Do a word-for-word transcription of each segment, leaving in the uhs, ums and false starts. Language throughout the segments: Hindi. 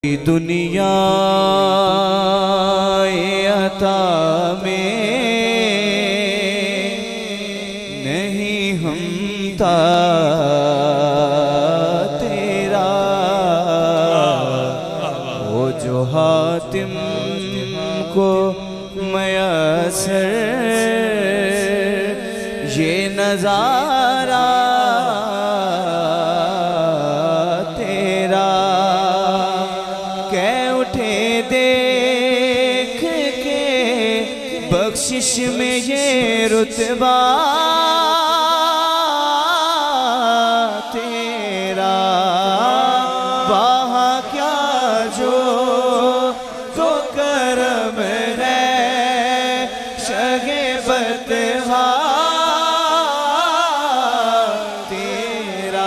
दुनिया अता में नहीं हमता तेरा, वो जो हातिम को मयसर ये नजारा तेरा, कह उठे देख के बख्शिश में ये रुतबा तेरा, वहाँ क्या जो तो करम है शगे बतहा तेरा,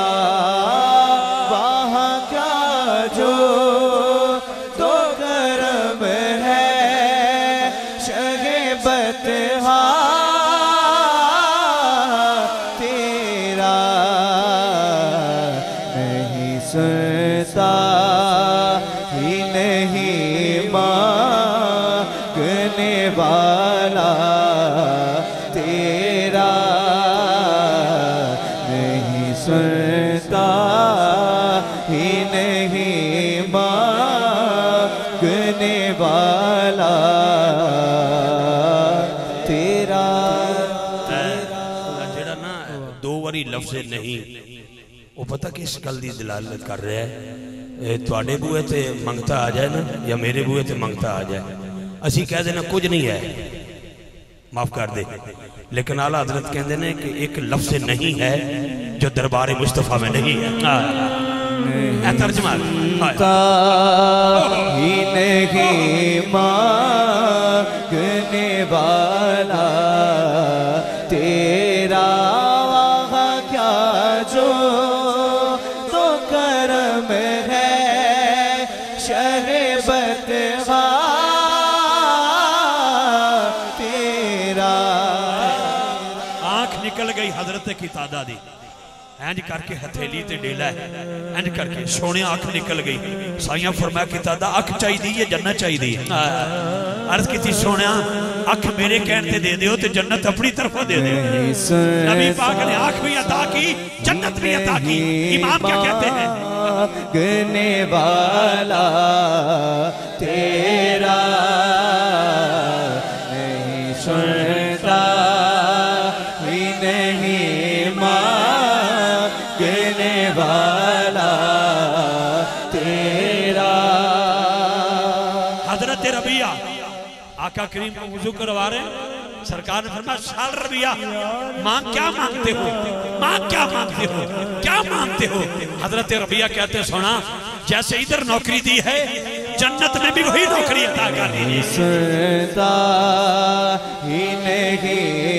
वहाँ क्या जो तो करम है शगे बतहा तेरा, नहीं सुनता ही नहीं मांगने वाला तेरा, नहीं सुनता ही नहीं मांगने वाला तेरा। जेड़ा ना दो बारी लफ्ज़ नहीं वो पता किस गल दी दलालत कर रहा है, तुहाडे बूहे ते मंगता आ जाए ना या मेरे बूहे ते मंगता आ जाए, असी कह देना कुछ नहीं है माफ कर दे, लेकिन आला हजरत कहते हैं कि एक लफ्ज़ नहीं है जो दरबार मुस्तफ़ा में नहीं है। तर्जमा ही नहीं मांगने वाला तेरा, वहाँ क्या जो तो करम है शहे बतहा तेरा। आंख निकल गई हजरत की तादा दी, इंज करके हथेली ते डेला है, इंज करके सोने अख निकल गई। साइया फरमाया कि तादा अख चाहिए या जन्नत चाहिए? अर्ज की सोने अख मेरे कहने ते दे दियो ते जन्नत अपनी तरफों दे दे। नबी पाक ने आंख भी अता की, जन्नत भी अता की। इमाम क्या कहते हैं? गने वाला तेरा नहीं सुनता ही नहीं मांगने वाला तेरा। हजरत रबिया आका करीम को वुजू करवा रहे, सरकार ने फरमाया साल रबिया मां क्या मांगते हो, मां क्या मांगते हो, क्या मांगते हो? हजरत रबिया कहते हैं सोना जैसे इधर नौकरी दी है जन्नत में भी वही नौकरी अता कर दी। सुनता ही नहीं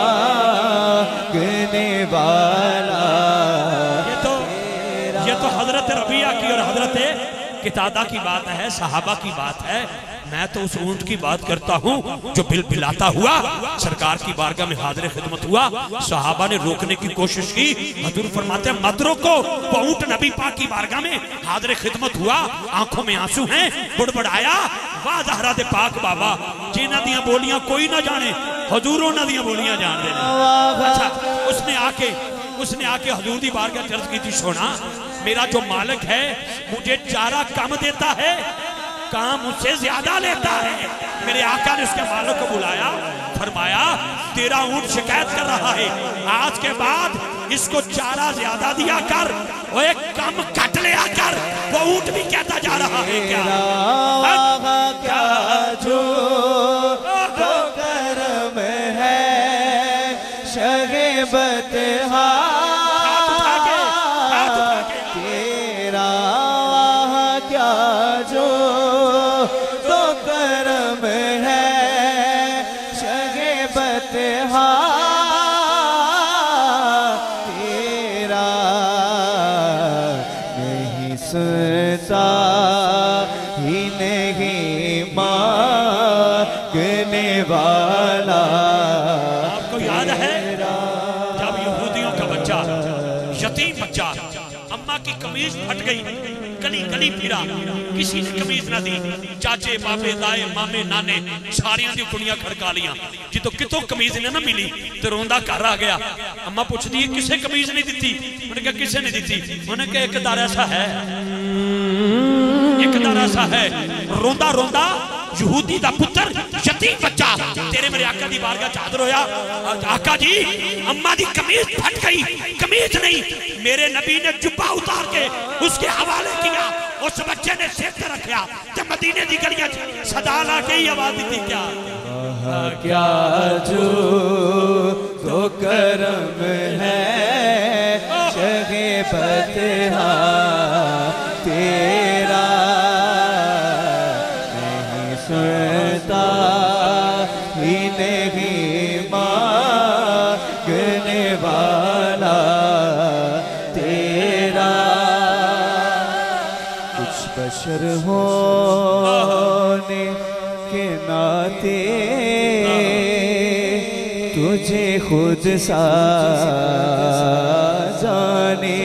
मांगने वाला ये तो ये तो हजरत रबिया की और हजरत कितादा की बात है, सहाबा की बात है। मैं तो उस ऊंट की बात करता हूँ जो बिल बिलाता हुआ सरकार की बारगाह में हाजिर खिदमत हुआ। सहाबा ने रोकने की कोशिश की, हजूर फरमाते हैं मत रोको। वो ऊंट नबी पाक की बारगाह में हाजिर खिदमत हुआ, आंखों में आंसू हैं, बुड़बड़ाया वाह ज़हरा दे पाक बाबा जिन्हां दियां बोलियां कोई ना जाने, हजूर उन्हां दियां बोलियां जान दे। अच्छा उसने आके उसने आके हजूर दी बारगाह अर्ज की थी सोना मेरा जो मालिक है मुझे चारा कम देता है, काम मुझसे ज्यादा लेता है। मेरे आका ने उसके मालिक को बुलाया, फरमाया तेरा ऊंट शिकायत कर रहा है, आज के बाद इसको चारा ज्यादा दिया कर, वो एक कम कट लिया कर। वो ऊंट भी कहता जा रहा है क्या क्या जो तो करम है शगे बतहा तेरा, वहाँ क्या जो तो करम है शगे बतहा तेरा, नहीं सुनता ही नहीं मांगने वाला। आपको याद है जब यहूदियों का बच्चा यतीम बच्चा अम्मा की कमीज फट गई, गली गली फिरा, किसी ने कमीज ना दी। चाचे बाबे दाए मामे नाने सारियां दी कुड़ियां खड़का लियां। जो कितों कमीज ने ना मिली तो रोंदा घर आ गया। अम्मा पूछती है किसे कमीज नहीं दी? उन्हें कहा किसे नहीं दी? उन्हें कहा एक दार ऐसा है, एक दार ऐसा है। रोंदा रोंदा यहूदी दा पुत्र यतीम बच्चा तेरे मेरे आका दी बारगाह च हाज़िर होया। आका जी अम्मा दी कमीज फट गई, कमीज नहीं, मेरे नबी ने जुब्बा उतार के उसके हवाले किया। उस बच्चे ने सिर पे रखा तो मदीने दी गलियां सदा ला के ही आवाज दी क्या क्या जो तो करम है शगे बतहा तेरा नहीं सुनता ही नहीं मांगने वाला तेरा। कुछ बशर होने के नाते तुझे खुद सा जाने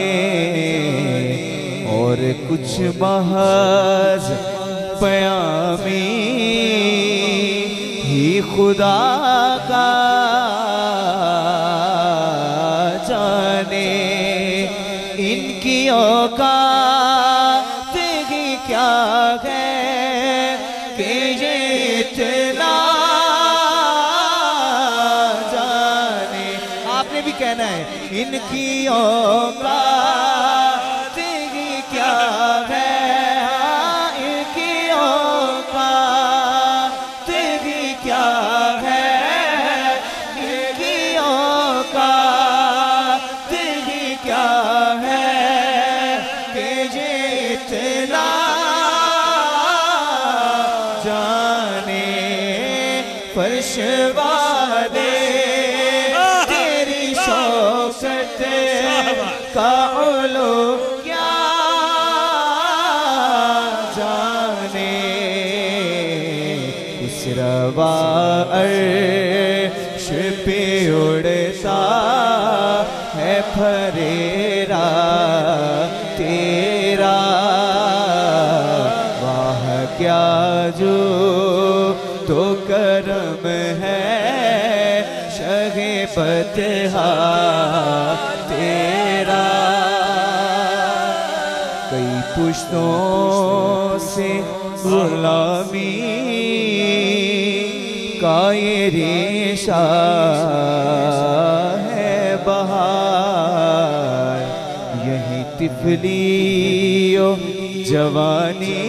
और कुछ महज पयामी ही खुदा का जाने। इनकी औकात ही क्या है कि ये इतना जाने। आपने भी कहना है इनकी औकात ही क्या है, इनकी औकात ही क्या है, इनकी औकात ही क्या है कि ये इतना जाने। फर्श वाले तेरी शौकत का उलू क्या जाने। इस रवा अर्श पे उड़ता है फरेरा तेरा। वाह क्या जो तो करम है शगे बतहा तेरा। कई पुश्तों से गुलामी का ये रेशा है बहार। यही तिफलियो जवानी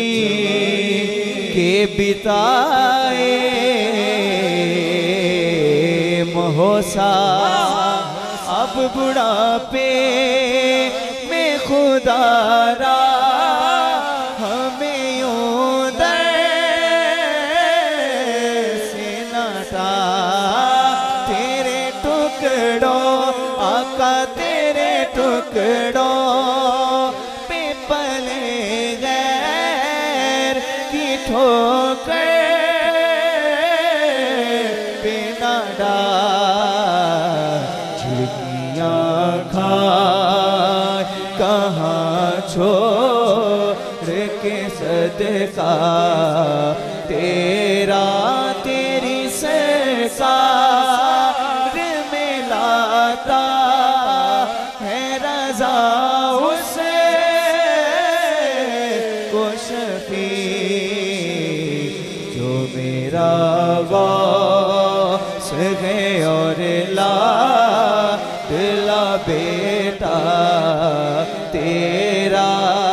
के बिताए महोसा। अब बुढ़ापे में खुदारा हमें यूं दर से नाटा। तेरे टुकड़ों आका तेरे टुकड़ों पे पले गैर की ठोकर पे ना डाल। झिड़कियाँ खा कहाँ छोड़ के सदका तेरा तेरी सरकार में लाता है रज़ा उसे को शफी जो मेरा गौस है और ला दिला बेटा तेरा।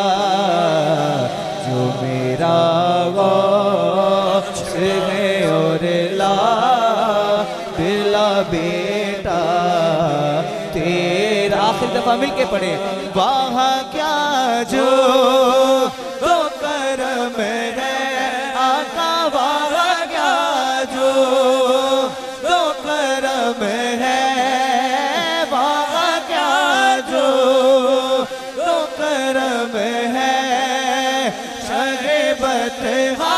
जो मेरा गौस है और ला दिला बेटा तेरा। आखिरी दफा मिलके पढ़े। वाह क्या जो तो करम है आका, वाह क्या जो तो करम है, वाह क्या जो तो करम है शगे बतहा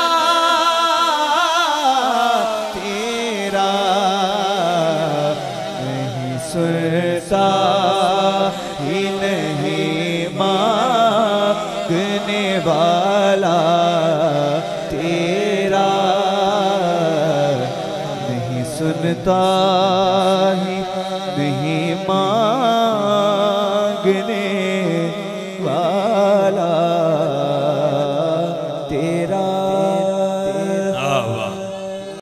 तेरा। नहीं सुनता ही नहीं मांगने सुनता ही नहीं मांगने